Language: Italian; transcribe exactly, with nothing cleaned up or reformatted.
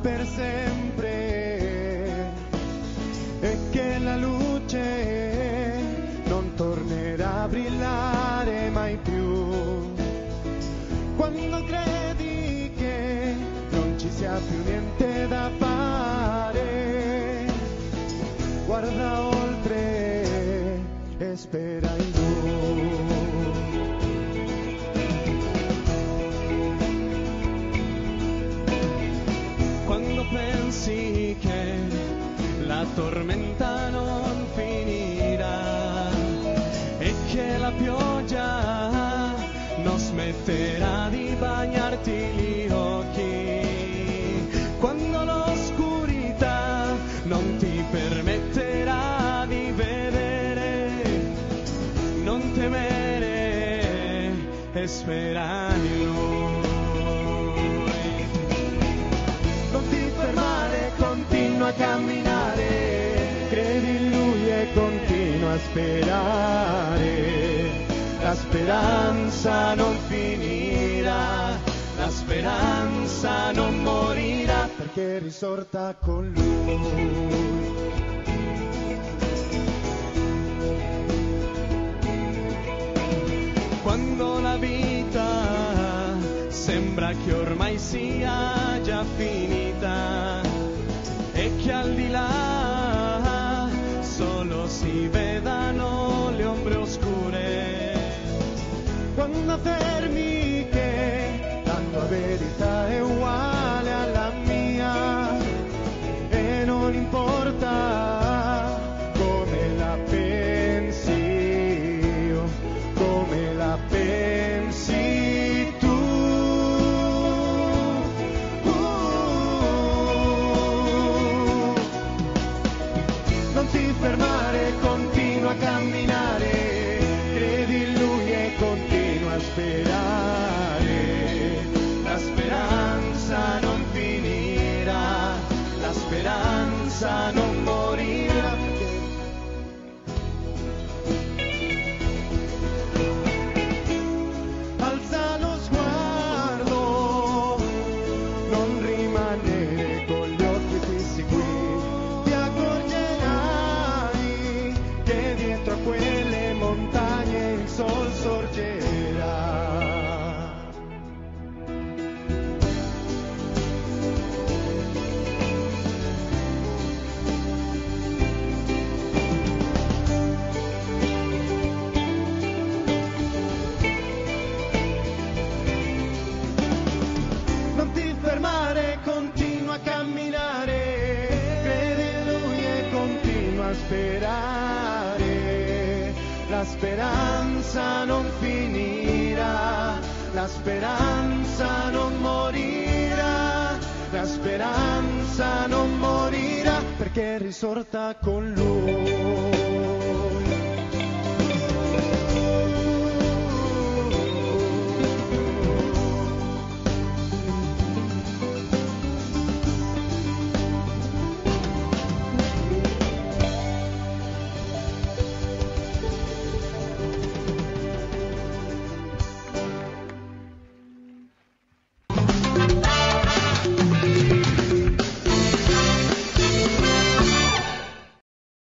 per sempre e che la luce non tornerà a brillare mai più. Quando credi che non ci sia più niente da fare, guarda oltre e spera in Lui. Quando pensi che la tormenta non finirà e che la pioggia non smetterà di bagnarti gli occhi, quando l'oscurità non ti permetterà di vedere, non temere e spera in Lui. Non ti fermare, continua a camminare, credi in Lui e continua a sperare. La speranza non finirà, la speranza non morirà, perché è risorta con Lui. Quando la vita sembra che ormai sia già finita e che al di là solo si vedano le ombre oscure, quando affermi che la tua verità è uguale alla mia e non importa come la pensi io, come la pensi tu, uh, non ti fermare, continua a camminare, credi in Lui e continua a sperare. La speranza non finirà, la speranza non morirà, alza lo sguardo, non rimanere con gli occhi fissi qui, ti accorgerai che dietro a quelle montagne il sol sorgerà. Non ti fermare, continua a camminare, credi in Lui e continua a sperare. La speranza non finirà, la speranza non morirà, la speranza non morirà, perché è risorta con Lui.